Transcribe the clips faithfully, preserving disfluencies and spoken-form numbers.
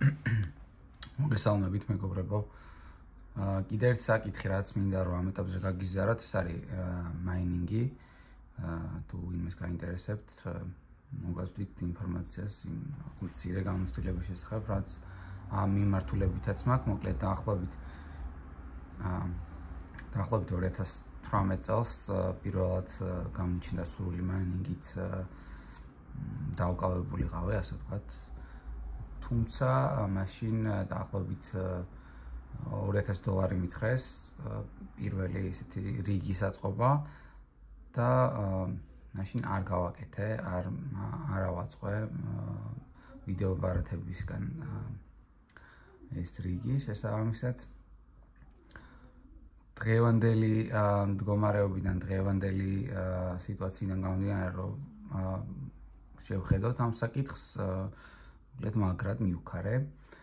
მოგესალმებით მეგობრებო. კიდევ ერთ საკითხი რაც მინდა რომ ამ ეტაპზე გაგიზიაროთ, ეს არის მაინინგი. თუ იმას გაინტერესებთ, მოგაზრდით ინფორმაციას იმ მცირე გამოცდილების შესახებ, რაც ამ მიმართულებითაც მაქვს, მოკლედ დაახლოებით დაახლოებით ორი ათას თვრამეტ წელს პირველად გამოჩნდა სრული მაინინგით დავკავებულიყავი, ასე ვთქვათ. თუმცა მაშინ დაახლოებით ორი ათასი დოლარი მითხრეს პირველი ესეთი რიგი საწყობა და მაშინ არ გავაკეთე, არ არ ავაწყე ვიდეო ბარათებისგან ეს რიგი შესაბამისად დღევანდელი მდგომარეობიდან, დღევანდელი სიტუაციიდან გამომდინარე, რომ შევხედოთ ამ საკითხს, მოკლედ მაგრად მივქარე.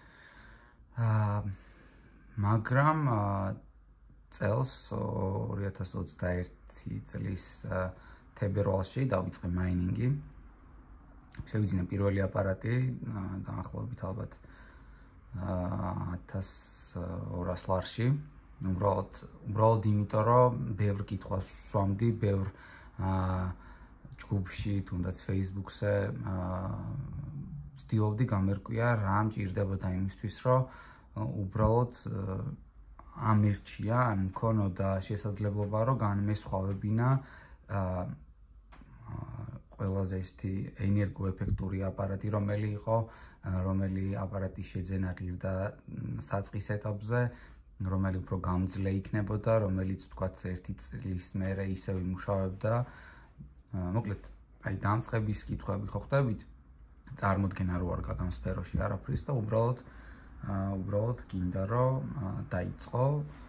მაგრამ წელს ორი ათას ოცდაერთი წლის თებერვალში დავიწყე მაინინგი. შევიძინე პირველი აპარატი, დაახლოებით ალბათ ათას ორას ლარში. უბრალოდ უბრალოდ იმიტომ, რომ ბევრ კითხვას ვსვამდი, ბევრ ჯგუფში, თუნდაც Facebook-ზე ვცდილობდი გამერკვია რა მჭირდებოდა იმისთვის, რომ უბრალოდ ამერჩია, ან მქონოდა შესაძლებლობა, რომ განმესხვავებინა ყველაზე ისეთი ენერგოეფექტური აპარატი, რომელი იყო, რომელი აპარატის შეძენა ღირდა საწყის ეტაპზე, რომელი უფრო გამძლე იქნებოდა, რომელიც ვთქვათ ერთი წლის მერე ისევ იმუშავებდა. მოკლედ, აი დამწყების კითხვები ხო ხდებით? წარმოდგენა რო არ გაგამ სფეროში არაფრის და უბრალოდ უბრალოდ გინდა რომ დაიწყო.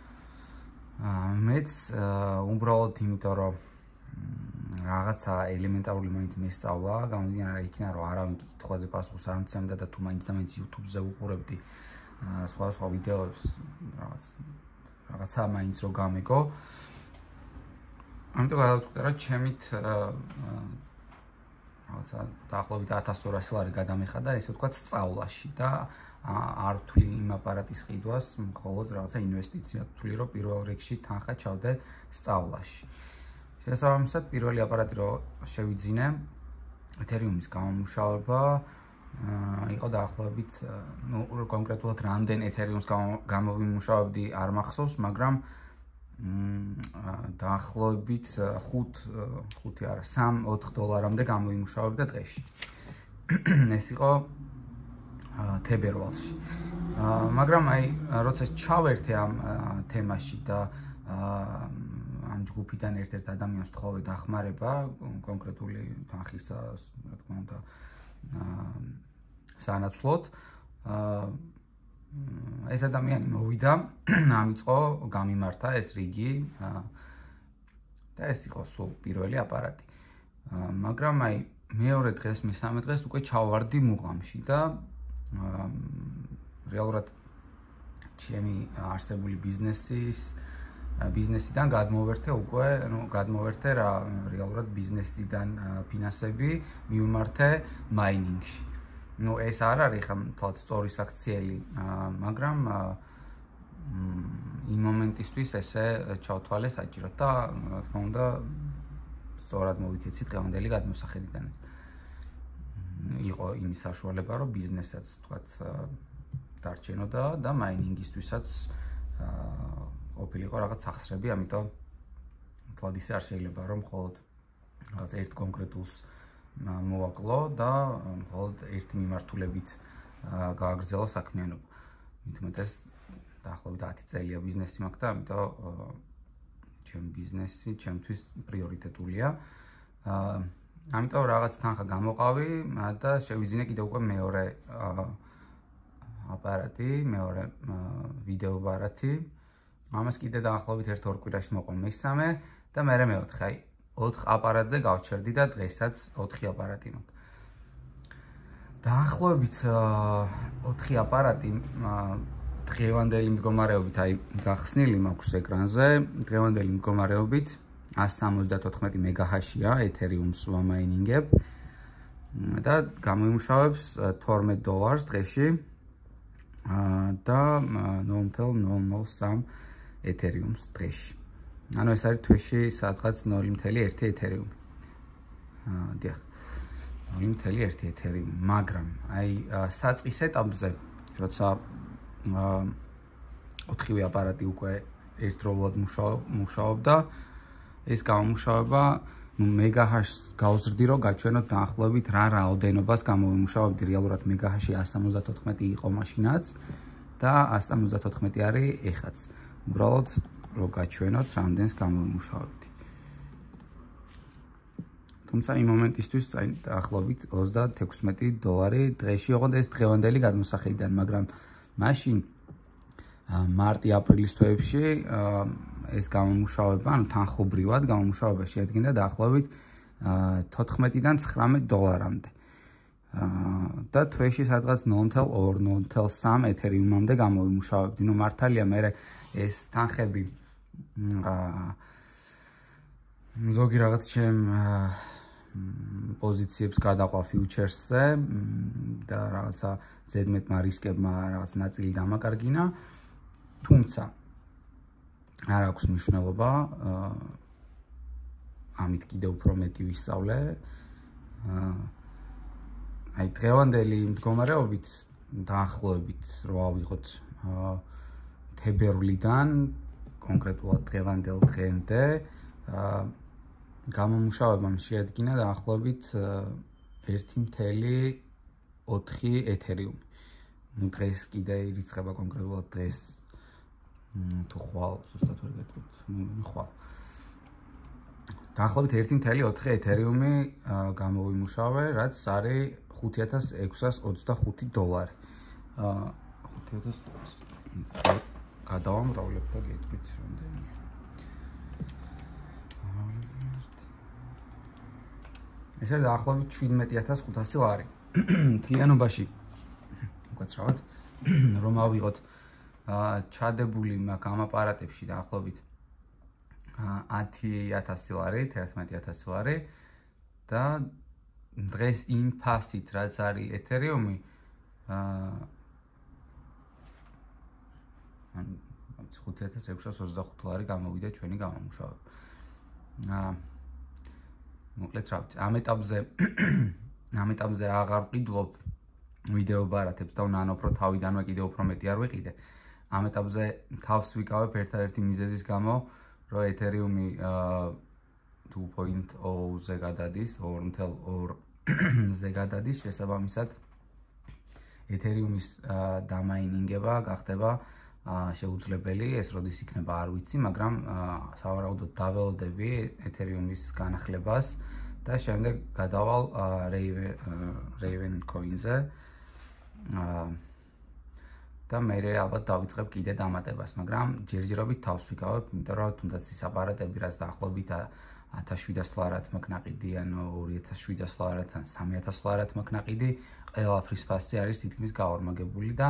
მეც უბრალოდ იმიტომ რომ რაღაცა ელემენტარული მაინც მესწავლა, გამომდინარე იქიდან რომ არავინ კითხვაზე პასუხს არ მცემდა და თუ მაინც და მაინც YouTube-ზე ვუყურებდი სხვა სხვა ვიდეოებს, რაღაც რაღაცა მაინც რო გამეგო. ამიტომ გადავწყვიტე რომ ჩემით რაღაცა დაახლოებით ათას ორასი ლარი გადამეხადა, ესე ვთქვათ, სწავლაში და არ ვთვლი იმ აპარატის ყიდვას, მხოლოდ რაღაცა ინვესტიცია ვთვლი, რომ პირველ რიგში თანხა ჩავდე სწავლაში. შესაბამისად, პირველი აპარატი რო შევიძინე, ეთერიუმის გამომუშავება იყო დაახლოებით, ნუ კონკრეტულად რამდენ ეთერიუმს გამოვიმუშავებდი არ მახსოვს, მაგრამ დაახლოებით ხუთი არა, სამი ოთხი დოლარამდე გამოვიმუშავებდა დღეში. ეს იყო თებერვალში. მაგრამ აი, როცა ჩავერთე ამ თემაში და ამ ჯგუფიდან ერთ-ერთ ადამიანს თხოვე დახმარება კონკრეტული თანხისა, რა თქმა უნდა, სანაცვლოდ, ეს ადამიანი მოვიდა, ამიწყო, გამიმართა ეს რიგი და ეს იყო სულ პირველი აპარატი. მაგრამ აი, მეორე დღეს, მესამე დღეს უკვე ჩავარდი მუღამში და რეალურად ჩემი არსებული ბიზნესის ბიზნესიდან გადმოვერთე უკვე, ნუ გადმოვერთე რა რეალურად ბიზნესიდან ფინანსები მივმართე მაინინგში. ნუ ეს არ არის ხა თვალთ სწორი საქციელი, მაგრამ იმ მომენტისთვის ესე ჩავთვალე საჭიროდ და რა თქმა უნდა სწორად მოვიქეცი დღევანდელი გადმოსახედიდან. იყო იმის საშუალება, რომ ბიზნესაც თქვათ დარჩენოდა და მაინინგისთვისაც ყოფილიყო რაღაც სახსრები, ამიტომ თვალ ისე არ შეიძლება რომ მხოლოდ რაღაც ერთ კონკრეტულს მოვაკლო და მხოლოდ ერთი მიმართულებით გააგრძელო საქმიანობა. მით უმეტეს დაახლოებით ათი წელია ბიზნესი მაქვს და ამიტომ ჩემი ბიზნესი ჩემთვის პრიორიტეტულია. ამიტომ რაღაც თანხა გამოყავი და შევიძინე კიდევ უკვე მეორე აპარატი, მეორე ვიდეო ბარათი. ამას კიდე დაახლოებით ერთ-ორ კვირაში მოყვა მესამე და მერე მეოთხე. აი, ოთხ აპარატზე გავჩერდი და დღესაც ოთხი აპარატი მაქვს. დაახლოებით ოთხი აპარატი დღევანდელი მდგომარეობით, აი, გახსნილი მაქვს ეკრანზე, დღევანდელი მდგომარეობით ას სამოცდათოთხმეტი მეგაჰაშია ეთერიუმს ვამაინინგებ და გამოიმუშავებს თორმეტ დოლარს დღეში. და ნულ ნული ნული ნული სამი ეთერიუმს დღეში. ანუ ეს არის თვეში სადღაც ნული ნული ერთი ეთერიუმი. დიახ. ნული ნული ერთი ეთერიუმი, მაგრამ აი საწყის ეტაპზე, როცა ოთხივე აპარატი უკვე ერთდროულად მუშაობდა, ეს გამომუშავება მეგაჰაშს გავზრდი, რომ გაჩვენოთ დაახლოებით რა რაოდენობას გამოვიმუშავებდი. რეალურად მეგაჰაში εκατს ორმოცდათოთხმეტი იყო მაშინაც და εκατს ორმოცდათოთხმეტი არის ეხაც. უბრალოდ რომ გაჩვენოთ რამდენს გამოვიმუშავებდი. თუმცა იმ მომენტისთვის დაახლოებით ოცდათექვსმეტი დოლარი დღეში იყო და ეს დღევანდელი გადმოსახედიდან, მაგრამ მაშინ მარტი-აპრილის თვეებში ეს გამომუშავება, ანუ თანხობრივად გამომუშავება შეადგენდა დაახლოებით თოთხმეტიდან ცხრამეტ დოლარამდე. და თვეში სადღაც ნული ნული ორი ნული ნული სამი ეთერიუმამდე გამოვიმუშავებდი. ნუ მართალია მე ეს თანხები ზოგი რაღაც ჩემ პოზიციებს გადაყვა ფიუჩერსზე და რაღაცა ზედმეტმა რისკებმა რაღაც ნაწილი დამაკარგინა. თუმცა არ აქვს მნიშვნელობა, ამით კიდევ უფრო მეტი ვისწავლე. აი დღევანდელი მდგომარეობით დაახლოებით რო ავიღოთ თებერვლიდან კონკრეტულად დღევანდელ დღემდე გამომუშავებამ შეადგინა დაახლოებით ერთი ნული ოთხი ეთერიუმი. ნუ დღეს კიდე ირიცხება კონკრეტულად დღეს თუ ხვალ ზუსტად ვერ გეტყვით, ხვალ. დაახლოებით ერთი ნული ოთხი ეთერიუმი გამოვიმუშავე, რაც არის ხუთი ათას ექვსას ოცდახუთი დოლარი. ხუთი ათას გადავამრავლებ და გეტყვით რამდენია. ეს არის დაახლოებით შვიდმეტი ათას ხუთასი ლარი. მთლიანობაში უკაცრავად რომ ავიღოთ ჩადებული მაგ ამ აპარატებში დაახლოებით ათი ათასი ლარი, თერთმეტი ათასი ლარი და დღეს იმ ფასით რაც არის ეთერიუმი ან ხუთი ათას ექვსას ოცდახუთი ლარი გამოვიდა ჩვენი გამომუშავება. მოკლედ რა ვიცი, ამ ეტაპზე ამ ეტაპზე აღარ ვყიდულობ ვიდეო ბარათებს და ნანოფ რო თავიდანვე კიდევ უფრო მეტი არ ვიყიდე. ამ ეტაპზე თავს ვიკავებ ერთადერთი მიზეზის გამო, რომ ეთერიუმი two point zero-ზე გადადის, ორი ნული ორი-ზე გადადის, შესაბამისად ეთერიუმის დამაინინგება გახდება შეუძლებელი, ეს როდის იქნება არ ვიცი, მაგრამ სავარაუდოდ დაველოდები ეთერიუმის განახლებას და შემდეგ გადავალ Raven Coin-ზე და მე ალბათ დავიწყებ კიდე დამატებას, მაგრამ ჯერჯერობით თავს ვიკავებ, იმიტომ რომ თუნდაც ის აპარატები, რაც დაახლოებით ათას შვიდას ლარად მაქვს ნაყიდი, ანუ ორი ათას შვიდას ლარად ან სამი ათას ლარად მაქვს ნაყიდი, ყველაფრის ფასი არის თითქმის გაორმაგებული და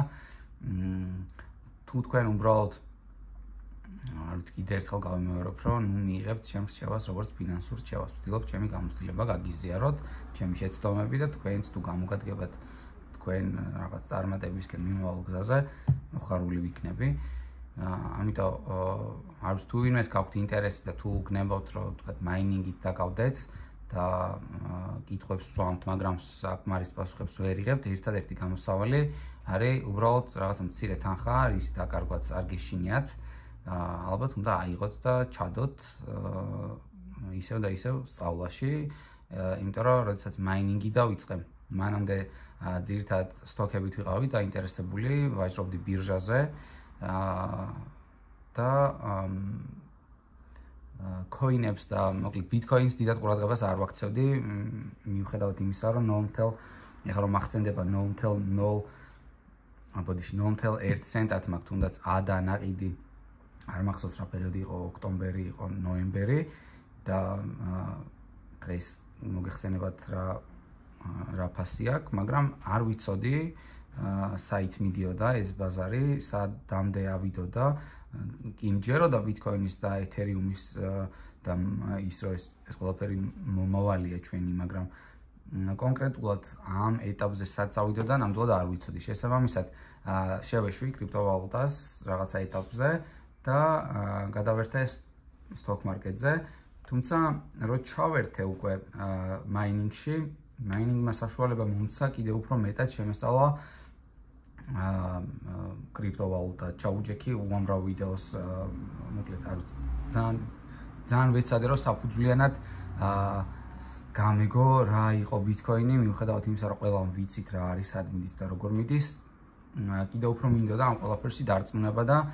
თუ თქვენ უბრალოდ არ ვიცი, კიდე ერთხელ გავიმეორებ, რომ ნუ მიიღებთ ჩემს რჩევას როგორც ფინანსურ რჩევას. ვცდილობ ჩემი გამოცდილება გაგიზიაროთ, ჩემი შეცდომები და თქვენც თუ გამოგადგებათ თქვენ რაღაც წარმატებისკენ მიმავალ გზაზე, მოხარული ვიქნები. ამიტომ არ ვიცი, თუ ვინმეს გაქვთ ინტერესი და თუ გნებავთ, რომ თქვათ მაინინგით დაკავდეთ და კითხვებს ვსვამთ, მაგრამ საკმარის პასუხებს ვერ იღებთ, ერთადერთი გამოსავალი არის უბრალოდ რაღაცა მცირე თანხა, ის დაკარგვაც არ გეშინიათ. ალბათ უნდა აიღოთ და ჩადოთ ისევ და ისევ სწავლაში, იმიტომ რომ როდესაც მაინინგი დავიწყე, მანამდე ძირითადად სტოკებით ვიყავი დაინტერესებული, ვაჭრობდი ბირჟაზე და coin-ებს და მოკლედ bitcoin-ს დიდად ყურადღებას არ ვაქცევდი, მიუხედავად იმისა, რომ ნული ნული ეხლა რომ მახსენდება ნული ნული აბოდიში ნული ნული ერთი ცენტად მაქვს თუნდაც A და ნაყიდი არ მახსოვს რა პერიოდი იყო, ოქტომბერი იყო, ნოემბერი და დღეს მოგეხსენებათ რა რა ფასი აქვს, მაგრამ არ ვიცოდი საით მიდიოდა ეს ბაზარი, სადამდე ავიდოდა, კი მჯეროდა bitcoin-ის და etherium-ის და ის რომ ეს ყველაფერი მომავალია ჩვენი, მაგრამ კონკრეტულად ამ ეტაპზე სად წავიდოდა, ნამდვილად არ ვიცოდი. შესაბამისად, შევეშვი კრიპტოვალუტას რაღაცა ეტაპზე და გადავერთე stock market-ზე, თუმცა რო ჩავერთე უკვე მაინინგში, მაინინგმა საშუალება მომცა კიდევ უფრო მეტად შემესწავლა კრიპტოვალუტა. ჩაუჯექი უამრავ ვიდეოს, მოკლედ არ ვიცი, ძალიან ძალიან ვეცადე რომ საფუძვლიანად გამიგო რა იყო ბიტკოინი, მიუხედავად იმისა, რომ ყველამ ვიცით რა არის, სად მიდის და როგორ მიდის, კიდევ უფრო მინდოდა ამ ყველაფერში დარწმუნება და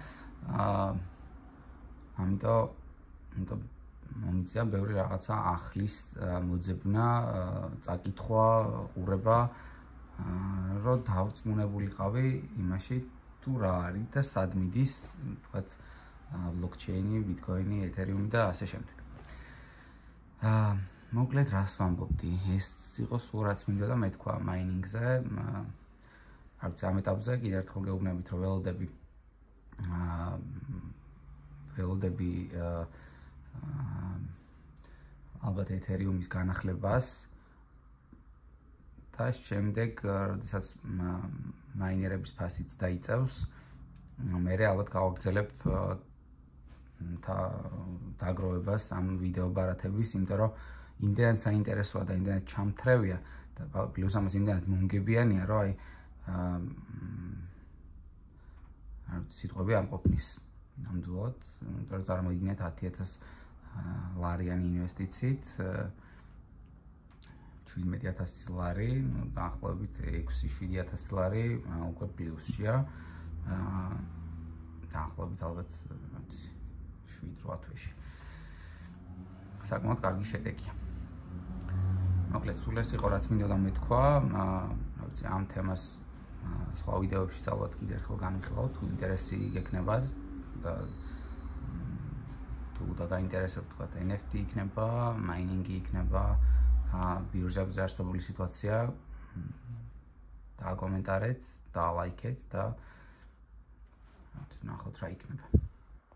ამიტომ ამიტომ მომიწია ბევრი რაღაცა ახლის მოძებნა, წაკითხვა, ყურება, რომ დავწმუნებულიყავი იმაში თუ რა არის და სად მიდის, თქვათ, ბლოკჩეინი, ბიტკოინი, ეთერიუმი და ასე შემდეგ. აა მოკლედ რას ვამბობდი, ეს იყო სულ რაც მინდოდა მეთქვა მაინინგზე. არ ვიცი, ამ ეტაპზე კიდევ ერთხელ გეუბნებით, რომ ველოდები აა ველოდები ალბათ ეთერიუმის განახლებას და შემდეგ, როდესაც მაინერების ფასიც დაიწევს, მე ალბათ გავაგრძელებ დაგროვებას ამ ვიდეო ბარათების, იმიტომ რომ იმდენად საინტერესოა და იმდენად ჩამთრევია და პლუს ამას იმდენად მომგებიანია, რომ აი არ ვიცი, სიტყვები არ მყოფნის ნამდვილად, იმიტომ რომ წარმოგიდგინეთ ათი ათას ლარიანი ინვესტიციით, შვიდმეტი ათასი ლარი, დაახლოებით ექვსი შვიდი ათასი ლარი უკვე პლუსშია. დაახლოებით ალბათ შვიდ რვა თვეში. საკმაოდ კარგი შედეგია. მოკლედ, სულ ეს იყო რაც მინდოდა მეთქვა, რა ვიცი, ამ თემას სხვა ვიდეოებშიც ალბათ კიდევ ერთხელ განვიხილავთ, თუ ინტერესი გექნებათ და თუ დაგაინტერესებთ, თქვათ, ენ ეფ ტი იქნება, მაინინგი იქნება, ბირჟებზე არსებული სიტუაცია, დააკომენტარეთ, დაალაიქეთ და ნახოთ რა იქნება.